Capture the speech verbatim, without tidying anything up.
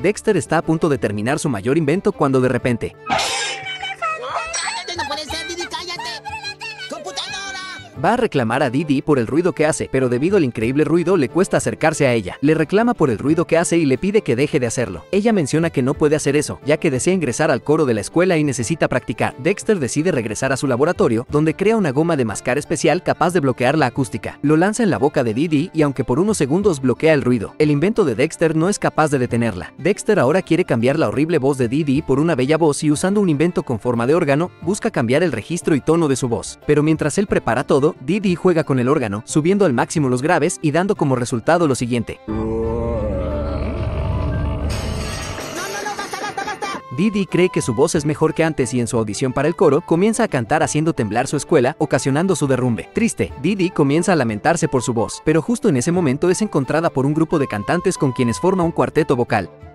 Dexter está a punto de terminar su mayor invento cuando de repente... ¡Cállate! ¡No puede ser, Didi! ¡Cállate! ¡Computadora! Va a reclamar a Didi por el ruido que hace, pero debido al increíble ruido le cuesta acercarse a ella. Le reclama por el ruido que hace y le pide que deje de hacerlo. Ella menciona que no puede hacer eso, ya que desea ingresar al coro de la escuela y necesita practicar. Dexter decide regresar a su laboratorio, donde crea una goma de mascar especial capaz de bloquear la acústica. Lo lanza en la boca de Didi y aunque por unos segundos bloquea el ruido, el invento de Dexter no es capaz de detenerla. Dexter ahora quiere cambiar la horrible voz de Didi por una bella voz y usando un invento con forma de órgano, busca cambiar el registro y tono de su voz. Pero mientras él prepara todo, Didi juega con el órgano, subiendo al máximo los graves y dando como resultado lo siguiente. ¡No, no, no! ¡Basta, basta, basta! Didi cree que su voz es mejor que antes y en su audición para el coro comienza a cantar haciendo temblar su escuela, ocasionando su derrumbe. Triste, Didi comienza a lamentarse por su voz, pero justo en ese momento es encontrada por un grupo de cantantes con quienes forma un cuarteto vocal.